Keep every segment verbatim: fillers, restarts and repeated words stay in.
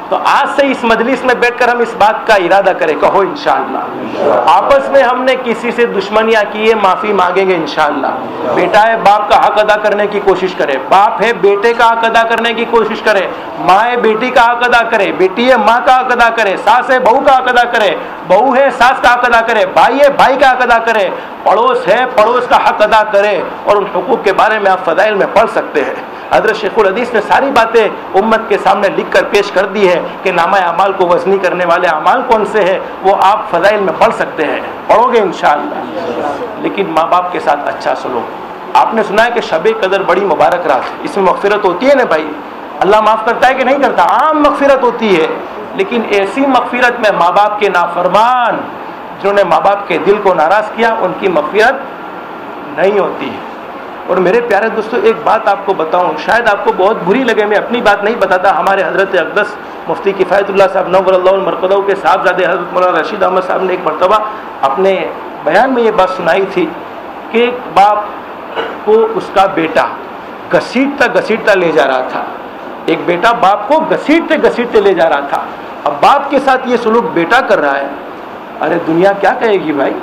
تو آج سے اس مجلس میں بیٹھ کر ہم اس بات کا ارادہ کریں، کہو انشاءاللہ آپس میں ہم نے کسی سے دشمنیاں کی ہے معافی مانگیں گے انشاءاللہ. بیٹا ہے باپ کا حق ادا کرنے کی کوشش کرے، باپ ہے بیٹے کا حق ادا کرنے کی کوشش کرے، ماں ہے بیٹی کا حق ادا کرے، بیٹی ہے ماں کا حق ادا کرے، ساس ہے بہو کا حق ادا کرے، بہو ہے ساس کا حق ادا کرے، بھائی ہے بھائی کا حق ادا کرے، پڑوس ہے پڑوس کا حق ادا کرے. اور ان حقوق کے بارے میں آپ فضائل میں پڑھ سکتے ہیں. حضرت شیخ الحدیث نے ساری باتیں امت کے سامنے لکھ کر پیش کر دی ہے کہ نامہ اعمال کو وزنی کرنے والے اعمال کون سے ہیں، وہ آپ فضائل میں پڑھ سکتے ہیں، پڑھو گے انشاءاللہ. لیکن ماں باپ کے ساتھ اچھا سلوک. آپ نے سنا ہے کہ شب قدر بڑی مبارک رات ہے، اس میں مغفرت ہوتی ہے نا بھائی، اللہ معاف کرتا ہے کہ نہیں کرتا؟ عام مغفرت ہوتی ہے. لیکن ایسی مغفرت میں ماں باپ کے نافرمان جنہوں نے ماں باپ کے دل کو ناراض کیا ان کی مغفرت نہیں ہوتی ہے. اور میرے پیارے دوستو ایک بات آپ کو بتاؤں، شاید آپ کو بہت بری لگے، میں اپنی بات نہیں بتاتا. ہمارے حضرت اقدس مفتی کفایت اللہ صاحب نور اللہ المرقدہ کے صاحبزادے حضرت مولانا رشید احمد صاحب نے ایک مرتبہ اپنے بیان میں یہ بات سنائی تھی کہ ایک باپ کو اس کا بیٹا گھسیٹتا گھسیٹتا لے جا رہا تھا. ایک بیٹا باپ کو گھسیٹتے گھسیٹتے لے جا رہا تھا. اب باپ کے ساتھ یہ سلوک بیٹا کر رہا ہے. ارے دنیا کیا کہے گی بھائی،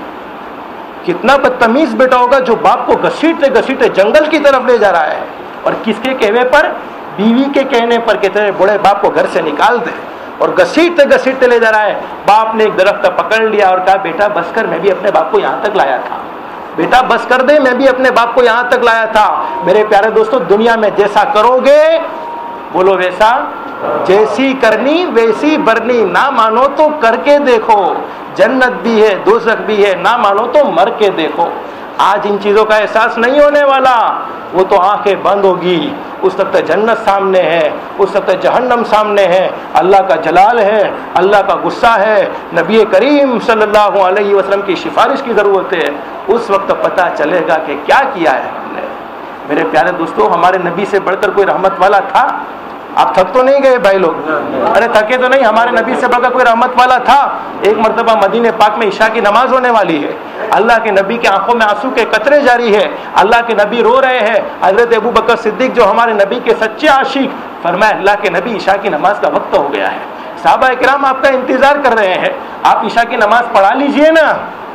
کتنا بدتمیز بیٹا ہوگا جو باپ کو گھسیٹتے گھسیٹتے جنگل کی طرف لے جا رہا ہے. اور کس کے کہنے پر؟ بیوی کے کہنے پر کہ تیرے بڑے باپ کو گھر سے نکال دے. اور گھسیٹتے گھسیٹتے لے جا رہا ہے. باپ نے ایک درخت پکڑ لیا اور کہا بیٹا بس کر، میں بھی اپنے باپ کو یہاں تک لایا تھا. بیٹا بس کر دے، میں بھی اپنے باپ کو یہاں تک لایا تھا. میرے پیارے دوستو دنیا میں جیسا کرو گے بولو ویسا، جیسی کرنی ویسی برنی. نہ مانو تو کر کے دیکھو، جنت بھی ہے دوزخ بھی ہے، نہ مانو تو مر کے دیکھو. آج ان چیزوں کا احساس نہیں ہونے والا، وہ تو آنکھیں بند ہوگی. اس وقت جنت سامنے ہے، اس وقت جہنم سامنے ہے، اللہ کا جلال ہے، اللہ کا غصہ ہے، نبی کریم صلی اللہ علیہ وسلم کی سفارش کی ضرورت ہے. اس وقت پتہ چلے گا کہ کیا کیا ہے ہم نے. میرے پیارے دوستو ہمارے نبی سے بڑھ کر کوئی رحمت والا تھا؟ آپ تھک تو نہیں گئے بھائی لوگ؟ ارے تھکے تو نہیں. ہمارے نبی سے بڑھ کر کوئی رحمت والا تھا؟ ایک مرتبہ مدینہ پاک میں عشاء کی نماز ہونے والی ہے. اللہ کے نبی کے آنکھوں میں آنسو کے قطرے جاری ہے. اللہ کے نبی رو رہے ہیں. حضرت ابو بکر صدیق جو ہمارے نبی کے سچے عاشق فرمایا اللہ کے نبی عشاء کی نماز کا وقت ہو گیا ہے. صحابہ کرام آپ کا انتظار کر رہے ہیں، آپ عشاء کی نماز پڑھا لیجئے نا.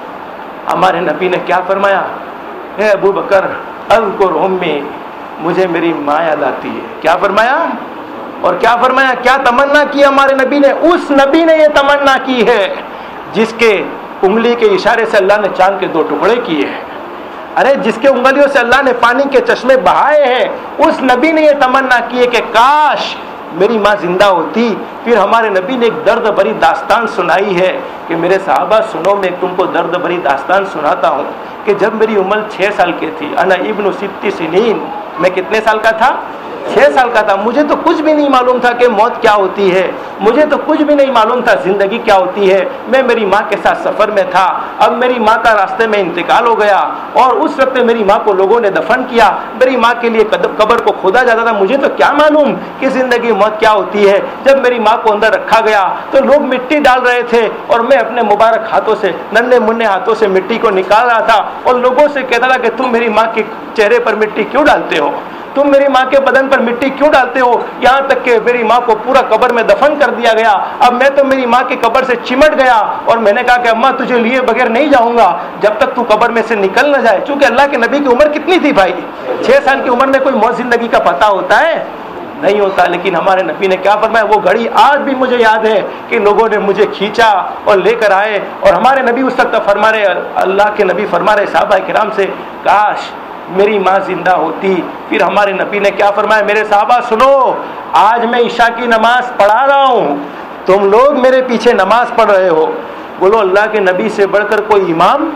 ہمارے نبی نے کیا فرمایا؟ اے ابو بکر اذکر امی، مجھے میری ماں یاد آتی ہے. کیا فرمایا؟ اور کیا فرمایا؟ کیا تمنا کی ہمارے نبی نے؟ اس نبی نے یہ تمنا کی ہے جس کے انگلی کے اشارے سے اللہ نے چاند کے دو ٹکڑے کیے ہیں. ارے جس کے انگلیوں سے اللہ نے پانی کے چشمے بہائے ہیں، اس نبی نے یہ تمنا کی ہے کہ کاش میری ماں زندہ ہوتی. پھر ہمارے نبی نے ایک درد بھری داستان سنائی ہے کہ میرے صحابہ سنو، میں تم کو درد بھری داستان سناتا ہوں کہ جب میری عمر چھ سال کی تھی، انا ابن ست سنین، میں کتنے سال کا تھا؟ چھ سال کا تھا. مجھے تو کچھ بھی نہیں معلوم تھا کہ موت کیا ہوتی ہے، مجھے تو کچھ بھی نہیں معلوم تھا زندگی کیا ہوتی ہے. میں میری ماں کے ساتھ سفر میں تھا. اب میری ماں کا راستے میں انتقال ہو گیا اور اس وقت میری ماں کو لوگوں نے دفن کیا. میری ماں کے لیے قبر کو کھودا جاتا تھا. مجھے تو کیا معلوم کہ زندگی موت کیا ہوتی ہے. جب میری ماں کو اندر رکھا گیا تو لوگ مٹی ڈال رہے تھے اور میں اپنے مبارک ہاتھوں سے، ننھے منھے ہاتھوں سے مٹی کو نکال رہا تھا اور لوگوں سے کہتا تھا کہ تم میری ماں کے چہرے پر مٹی کیوں ڈالتے ہو، تم میری ماں کے بدن پر مٹی کیوں ڈالتے ہو. یہاں تک کہ میری ماں کو پورا قبر میں دفن کر دیا گیا. اب میں تو میری ماں کی قبر سے چمٹ گیا اور میں نے کہا کہ اماں تجھے لیے بغیر نہیں جاؤں گا جب تک تو قبر میں سے نکل نہ جائے. چونکہ اللہ کے نبی کی عمر کتنی تھی بھائی؟ چھ سال کی عمر میں کوئی موت زندگی کا پتہ ہوتا ہے؟ نہیں ہوتا. لیکن ہمارے نبی نے کیا فرمایا؟ وہ گھڑی آج بھی مجھے یاد ہے کہ لوگوں نے مجھے کھینچا اور لے کر آئے. اور ہمارے نبی اس وقت فرما رہے، اللہ کے نبی فرما رہے صحابہ کرام سے کاش میری ماں زندہ ہوتی. پھر ہمارے نبی نے کیا فرمایا؟ میرے صحابہ سنو، آج میں عشاء کی نماز پڑھا رہا ہوں، تم لوگ میرے پیچھے نماز پڑھ رہے ہو. بولو اللہ کے نبی سے بڑھ کر کوئی امام،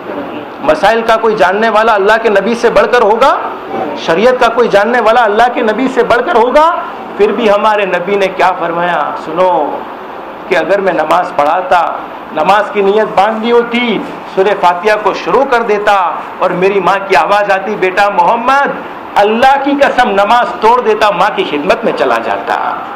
مسائل کا کوئی جاننے والا اللہ کے نبی سے بڑھ کر ہوگا؟ شریعت کا کوئی جاننے والا اللہ کے نبی سے بڑھ کر ہوگا؟ پھر بھی ہمارے نبی نے کیا فرمایا؟ سنو کہ اگر میں نماز پڑھاتا، نماز کی نیت باندھی ہوتی، سورہ فاتحہ کو شروع کر دیتا اور میری ماں کی آواز آتی بیٹا محمد، اللہ کی قسم نماز توڑ دیتا، ماں کی خدمت میں چلا جاتا.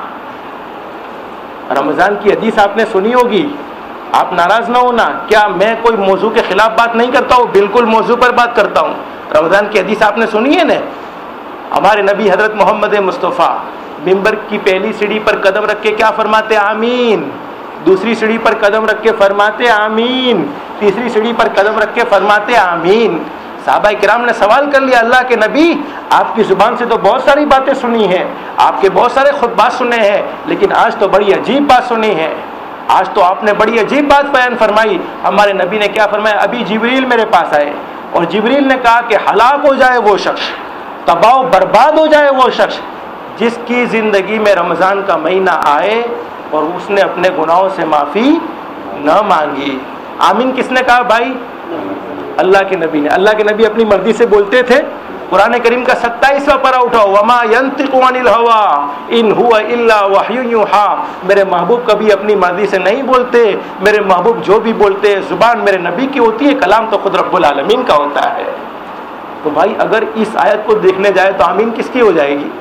رمضان کی حدیث آپ نے سنی ہوگی، آپ ناراض نہ ہونا. کیا میں کوئی موضوع کے خلاف بات نہیں کرتا ہوں؟ بالکل موضوع پر بات کرتا ہوں. رمضان کی حدیث آپ نے سنی ہے نا؟ ہمارے نبی حضرت محمد مصطفیٰ منبر کی پہلی سیڑھی پر قدم رکھ کے کیا فرماتے؟ آمین. دوسری سیڑھی پر قدم رکھ کے فرماتے آمین. تیسری سیڑھی پر قدم رکھ کے فرماتے آمین. صحابہ کرام نے سوال کر لیا، اللہ کے نبی آپ کی زبان سے تو بہت ساری باتیں سنی ہیں، آپ کے بہت سارے خطبات سنے ہیں، لیکن آج تو بڑی عجیب بات سنی ہے، آج تو آپ نے بڑی عجیب بات بیان فرمائی. ہمارے نبی نے کیا فرمایا؟ ابھی جبریل میرے پاس آئے اور جبریل نے کہا کہ ہلاک ہو جائے وہ شخص، تباہ و برباد ہو جائے وہ شخص جس کی زندگی میں رمضان کا مہینہ آئے اور اس نے اپنے گناہوں سے معافی نہ مانگی. آمین کس نے کہا بھائی؟ اللہ کے نبی نے. اللہ کے نبی اپنی مرضی سے بولتے تھے. قرآن کریم کا ستائیسواں پارہ اٹھاؤ، وما ينطق عن الهوى ان هو الا وحی یوحی. میرے محبوب کبھی اپنی مرضی سے نہیں بولتے، میرے محبوب جو بھی بولتے زبان میرے نبی کی ہوتی ہے، کلام تو خود رب العالمین کا ہوتا ہے. تو بھائی اگر اس آیت کو دیکھنے جائے تو آمین کس کی ہو جائے گی؟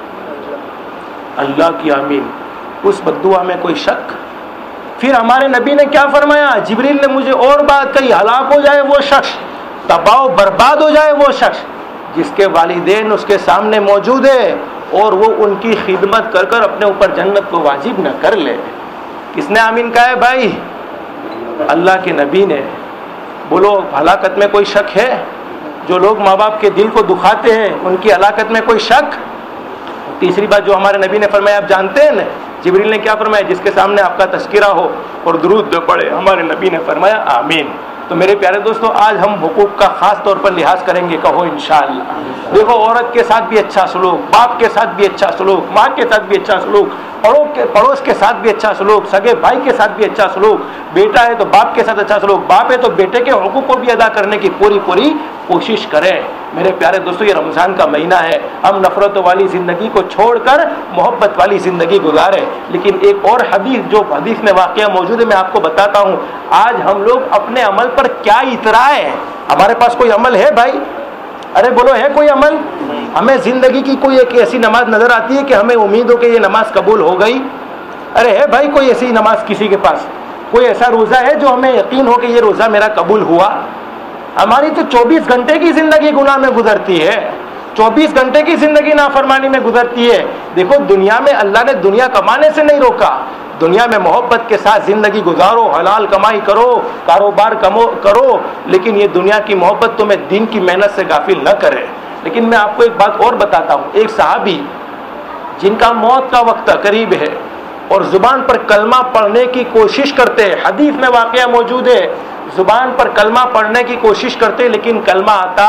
اللہ کی آمین. اس بددعا میں کوئی شک؟ پھر ہمارے نبی نے کیا فرمایا؟ جبریل نے مجھے اور بات کہی، ہلاک ہو جائے وہ شخص، تباہ و برباد ہو جائے وہ شخص جس کے والدین اس کے سامنے موجود ہے اور وہ ان کی خدمت کر کر اپنے اوپر جنت کو واجب نہ کر لے. کس نے آمین کہا ہے بھائی؟ اللہ کے نبی نے. بولو ہلاکت میں کوئی شک ہے؟ جو لوگ ماں باپ کے دل کو دکھاتے ہیں ان کی ہلاکت میں کوئی شک؟ تیسری بات جو ہمارے نبی نے فرمایا آپ جانتے ہیں نا، جبریل نے کیا فرمایا؟ جس کے سامنے آپ کا تذکرہ ہو اور درود پڑھے. ہمارے نبی نے فرمایا آمین. تو میرے پیارے دوستو آج ہم حقوق کا خاص طور پر لحاظ کریں گے، کہو انشاءاللہ. دیکھو عورت کے ساتھ بھی اچھا سلوک، باپ کے ساتھ بھی اچھا سلوک، ماں کے ساتھ بھی اچھا سلوک، پڑوس کے پڑوس کے ساتھ بھی اچھا سلوک، سگے بھائی کے ساتھ بھی اچھا سلوک، بیٹا ہے تو باپ کے ساتھ اچھا سلوک، باپ ہے تو بیٹے کے حقوق کو بھی ادا کرنے کی پوری پوری کوشش کریں. میرے پیارے دوستو یہ رمضان کا مہینہ ہے، ہم نفرتوں والی زندگی کو چھوڑ کر محبت والی زندگی گزاریں. لیکن ایک اور حدیث جو حدیث میں واقعہ موجود ہے میں آپ کو بتاتا ہوں. آج ہم لوگ اپنے عمل پر کیا اترائے؟ ہمارے پاس کوئی عمل ہے بھائی؟ ارے بولو ہے کوئی عمل؟ ہمیں زندگی کی کوئی ایک ایسی نماز نظر آتی ہے کہ ہمیں امید ہو کہ یہ نماز قبول ہو گئی؟ ارے ہے بھائی کوئی ایسی نماز کسی کے پاس؟ کوئی ایسا روزہ ہے جو ہمیں یقین ہو کہ یہ روزہ میرا قبول ہوا؟ ہماری تو چوبیس گھنٹے کی زندگی گناہ میں گزرتی ہے، چوبیس گھنٹے کی زندگی نافرمانی میں گزرتی ہے. دیکھو دنیا میں اللہ نے دنیا کمانے سے نہیں روکا، دنیا میں محبت کے ساتھ زندگی گزارو، حلال کمائی کرو، کاروبار کمو کرو، لیکن یہ دنیا کی محبت تمہیں دین کی محنت سے غافل نہ کرے. لیکن میں آپ کو ایک بات اور بتاتا ہوں. ایک صحابی جن کا موت کا وقت قریب ہے اور زبان پر کلمہ پڑھنے کی کوشش کرتے ہیں، حدیث میں واقعہ موجود ہے، زبان پر کلمہ پڑھنے کی کوشش کرتے لیکن کلمہ آتا،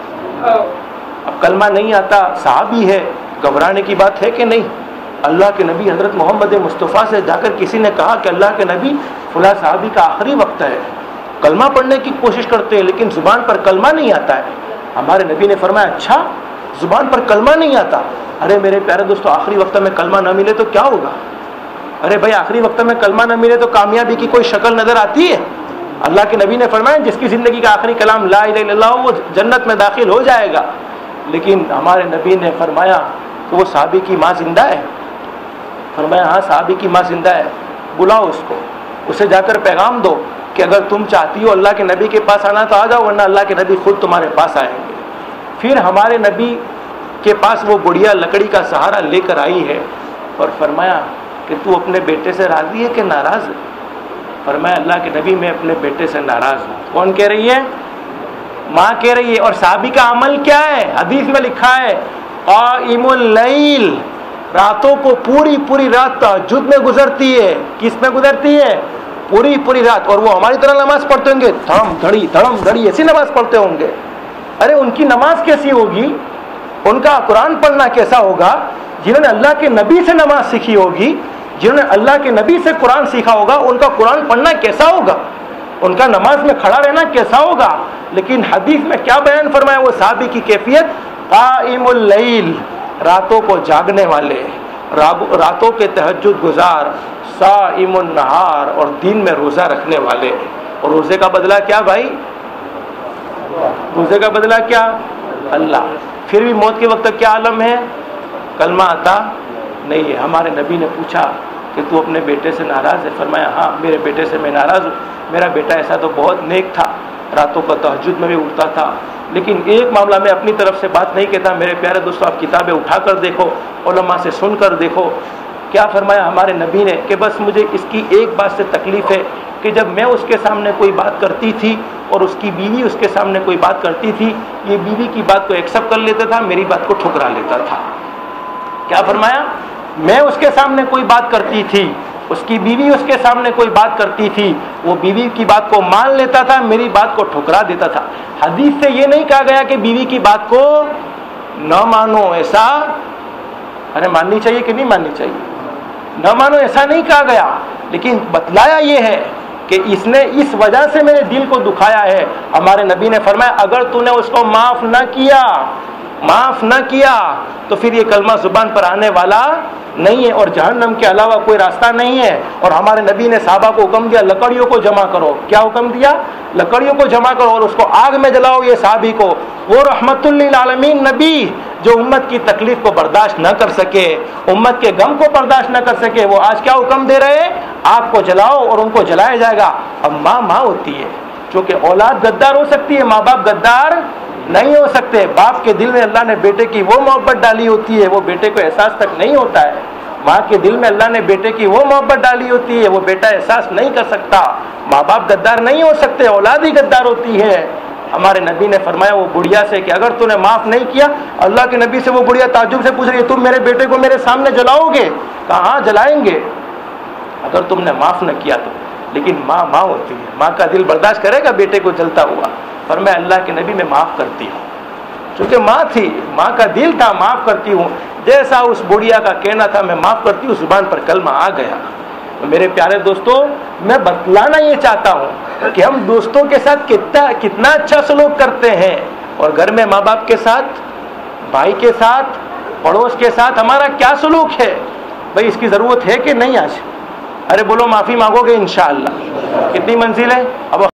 اب کلمہ نہیں آتا، صحابی ہے، گھبرانے کی بات ہے کہ نہیں؟ اللہ کے نبی حضرت محمد مصطفیٰ سے جا کر کسی نے کہا کہ اللہ کے نبی فلاں صحابی کا آخری وقت ہے، کلمہ پڑھنے کی کوشش کرتے ہیں لیکن زبان پر کلمہ نہیں آتا ہے. ہمارے نبی نے فرمایا اچھا زبان پر کلمہ نہیں آتا؟ ارے میرے پیارے دوستو آخری وقت میں کلمہ نہ ملے تو کیا ہوگا؟ ارے بھائی آخری وقت میں کلمہ نہ ملے تو کامیابی کی کوئی شکل نظر آتی ہے؟ اللہ کے نبی نے فرمایا جس کی زندگی کا آخری کلام لا الہ الا اللہ وہ جنت میں داخل ہو جائے گا. لیکن ہمارے نبی نے فرمایا کہ وہ صحابی کی ماں زندہ ہے؟ فرمایا ہاں صحابی کی ماں زندہ ہے. بلاؤ اس کو، اسے جا کر پیغام دو کہ اگر تم چاہتی ہو اللہ کے نبی کے پاس آنا تو آ جاؤ، ورنہ اللہ کے نبی خود تمہارے پاس آئیں گے. پھر ہمارے نبی کے پاس وہ بڑھیا لکڑی کا سہارا لے کر آئی ہے اور فرمایا کہ تو اپنے بیٹے سے راضی ہے کہ ناراض ہے؟ فرمایا اللہ کے نبی میں اپنے بیٹے سے ناراض ہوں. کون کہہ رہی ہے؟ ماں کہہ رہی ہے. اور صحابی کا عمل کیا ہے؟ حدیث میں لکھا ہے قائم اللیل، راتوں کو پوری پوری رات تہجد میں گزرتی ہے. کس میں گزرتی ہے؟ پوری پوری رات. اور وہ ہماری طرح نماز پڑھتے ہوں گے دھڑم دھڑی دھڑم دھڑی ایسی نماز پڑھتے ہوں گے. ارے ان کی نماز کیسی ہوگی، ان کا قرآن پڑھنا کیسا ہوگا؟ جنہوں نے اللہ کے نبی سے نماز سیکھی ہوگی، جنہوں نے اللہ کے نبی سے قرآن سیکھا ہوگا، ان کا قرآن پڑھنا کیسا ہوگا، ان کا نماز میں کھڑا رہنا کیسا ہوگا. لیکن حدیث میں کیا بیان فرمایا وہ صحابی کی کیفیت؟ قائم اللیل، راتوں کو جاگنے والے، راتوں کے تہجد گزار، صائم النہار، اور دن میں روزہ رکھنے والے. اور روزے کا بدلہ کیا بھائی؟ روزے کا بدلہ کیا؟ اللہ. پھر بھی موت کے وقت تک کیا عالم ہے؟ کلمہ آتا نہیں ہے. ہمارے نبی نے پوچھا کہ تو اپنے بیٹے سے ناراض ہے؟ فرمایا ہاں میرے بیٹے سے میں ناراض ہوں. میرا بیٹا ایسا تو بہت نیک تھا، راتوں کا تہجد میں بھی اٹھتا تھا، لیکن ایک معاملہ میں اپنی طرف سے بات نہیں کہتا میرے پیارے دوستوں، آپ کتابیں اٹھا کر دیکھو، علماء سے سن کر دیکھو، کیا فرمایا ہمارے نبی نے کہ بس مجھے اس کی ایک بات سے تکلیف ہے کہ جب میں اس کے سامنے کوئی بات کرتی تھی اور اس کی بیوی اس کے سامنے کوئی بات کرتی تھی، یہ بیوی کی بات کو ایکسیپٹ کر لیتا تھا، میری بات کو ٹھکرا لیتا تھا۔ کیا فرمایا؟ میں اس کے سامنے کوئی بات کرتی تھی، اس کی بیوی اس کے سامنے کوئی بات کرتی تھی، وہ بیوی کی بات کو مان لیتا تھا، میری بات کو ٹھکرا دیتا تھا۔ حدیث سے یہ نہیں کہا گیا کہ بیوی کی بات کو نہ مانو، ایسا ارے ماننی چاہیے کہ نہیں ماننی چاہیے، نہ مانو ایسا نہیں کہا گیا، لیکن بتلایا یہ ہے کہ اس نے اس وجہ سے میرے دل کو دکھایا ہے۔ ہمارے نبی نے فرمایا اگر تو نے اس کو معاف نہ کیا معاف نہ کیا تو پھر یہ کلمہ زبان پر آنے والا نہیں ہے اور جہنم کے علاوہ کوئی راستہ نہیں ہے۔ اور ہمارے نبی نے صحابہ کو حکم دیا لکڑیوں کو جمع کرو، کیا حکم دیا؟ لکڑیوں کو جمع کرو اور اس کو آگ میں جلاؤ۔ یہ صحابی کو، وہ رحمت للعالمین نبی جو امت کی تکلیف کو برداشت نہ کر سکے، امت کے غم کو برداشت نہ کر سکے، وہ آج کیا حکم دے رہے؟ آگ کو جلاؤ اور ان کو جلایا جائے گا۔ اب ماں ماں ہوتی ہے، چونکہ اولاد غدار ہو سکتی ہے، ماں باپ غدار نہیں ہو سکتے۔ باپ کے دل میں اللہ نے بیٹے کی وہ محبت ڈالی ہوتی ہے وہ بیٹے کو احساس تک نہیں ہوتا ہے، ماں کے دل میں اللہ نے بیٹے کی وہ محبت ڈالی ہوتی ہے وہ بیٹا احساس نہیں کر سکتا۔ ماں باپ غدار نہیں ہو سکتے، اولاد ہی غدار ہوتی ہے۔ ہمارے نبی نے فرمایا وہ بڑھیا سے کہ اگر تو نے معاف نہیں کیا، اللہ کے نبی سے وہ بڑھیا تعجب سے پوچھ رہی ہے تم میرے بیٹے کو میرے سامنے جلاؤ گے؟ کہا ہاں جلائیں گے اگر تم نے معاف نہ کیا تو۔ لیکن ماں ماں ہوتی ہے، ماں کا دل برداشت کرے گا بیٹے کو جلتا ہوا؟ فرمایا اللہ کے نبی میں معاف کرتی ہوں، چونکہ ماں تھی، ماں کا دل تھا، معاف کرتی ہوں۔ جیسا اس بڑھیا کا کہنا تھا میں معاف کرتی ہوں، زبان پر کلمہ آ گیا۔ میرے پیارے دوستوں، میں بتلانا یہ چاہتا ہوں کہ ہم دوستوں کے ساتھ کتنا کتنا اچھا سلوک کرتے ہیں اور گھر میں ماں باپ کے ساتھ، بھائی کے ساتھ، پڑوس کے ساتھ ہمارا کیا سلوک ہے؟ بھائی اس کی ضرورت ہے کہ نہیں؟ آج ارے بولو معافی مانگو گے انشاءاللہ۔ کتنی منزل ہے اب؟